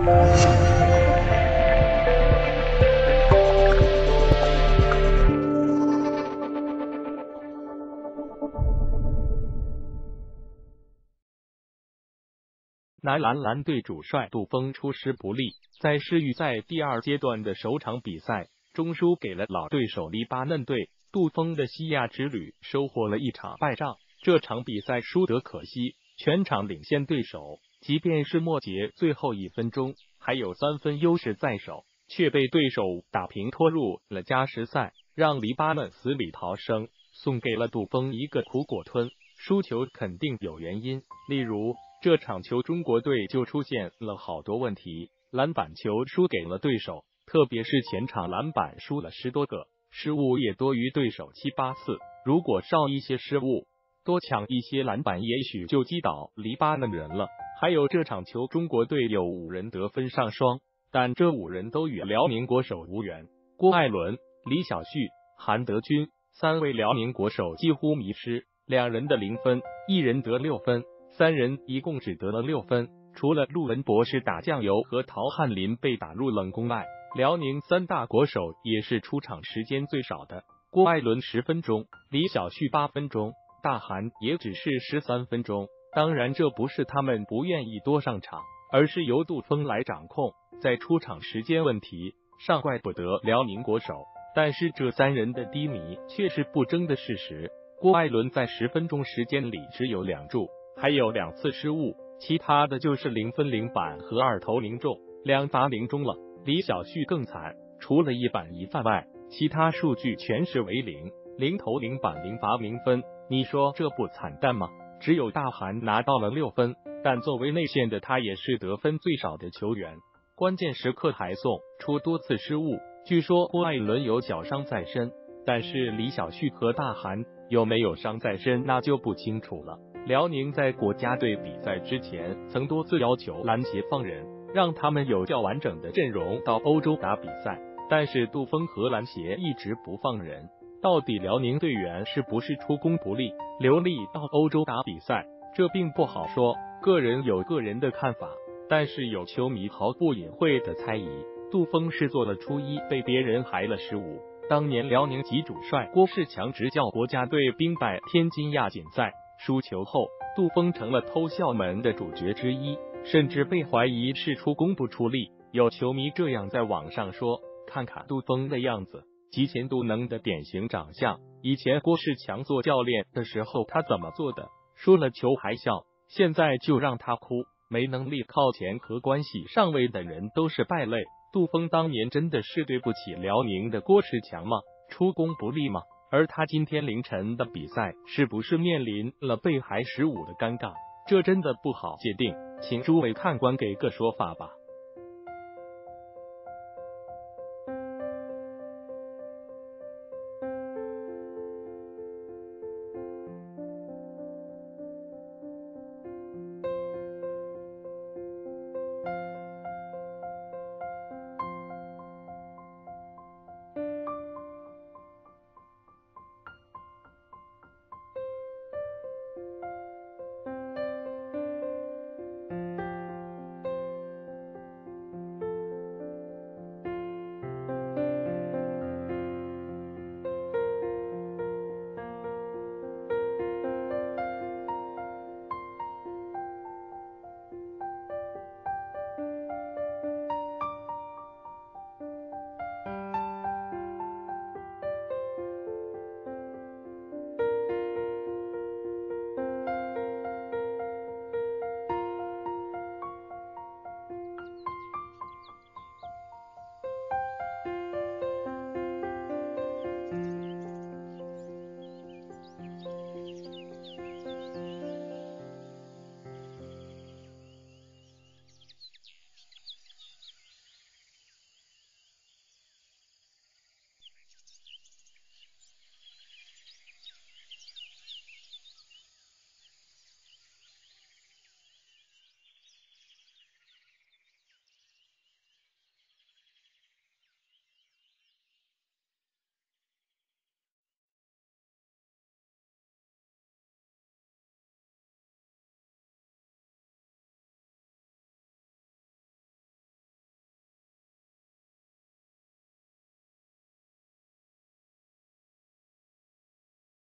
男篮队主帅杜锋出师不利，在世预赛第二阶段的首场比赛中输给了老对手黎巴嫩队。杜锋的西亚之旅收获了一场败仗，这场比赛输得可惜，全场领先对手，即便是末节最后1分钟还有3分优势在手，却被对手打平拖入了加时赛，让黎巴嫩死里逃生，送给了杜锋一个苦果吞。输球肯定有原因，例如这场球中国队就出现了好多问题，篮板球输给了对手，特别是前场篮板输了10多个，失误也多于对手7、8次。如果少一些失误，多抢一些篮板，也许就击倒黎巴嫩人了。还有这场球中国队有5人得分上双，但这5人都与辽宁国手无缘。郭艾伦、李晓旭、韩德君3位辽宁国手几乎迷失，2人的0分，1人得6分，3人一共只得了6分。除了陆文博士打酱油和陶汉林被打入冷宫外，辽宁3大国手也是出场时间最少的。郭艾伦10分钟，李晓旭8分钟，大韩也只是13分钟。当然，这不是他们不愿意多上场，而是由杜锋来掌控。在出场时间问题上怪不得辽宁国手，但是这3人的低迷却是不争的事实。郭艾伦在10分钟时间里只有2助，还有2次失误，其他的就是0分0板和2投0中，2罚0中了。李晓旭更惨，除了1板1犯外，其他数据全是为0投0板0罚0分，你说这不惨淡吗？只有大韩拿到了6分，但作为内线的他也是得分最少的球员，关键时刻还送出多次失误。据说郭艾伦有脚伤在身，但是李晓旭和大韩有没有伤在身那就不清楚了。辽宁在国家队比赛之前曾多次要求篮协放人，让他们有较完整的阵容到欧洲打比赛，但是杜锋和篮协一直不放人。到底辽宁队员是不是出工不利，流利到欧洲打比赛，这并不好说，个人有个人的看法，但是有球迷毫不隐晦的猜疑，杜锋是做了初一被别人害了失误。当年辽宁籍主帅郭士强执教国家队兵败天津亚锦赛输球后，杜锋成了偷笑门的主角之一，甚至被怀疑是出工不出力。有球迷这样在网上说，看看杜锋的样子，极贤杜能的典型长相，以前郭士强做教练的时候他怎么做的？输了球还笑，现在就让他哭，没能力靠前和关系上位的人都是败类。杜锋当年真的是对不起辽宁的郭士强吗？出工不利吗？而他今天凌晨的比赛是不是面临了被害15的尴尬？这真的不好界定，请诸位看官给个说法吧。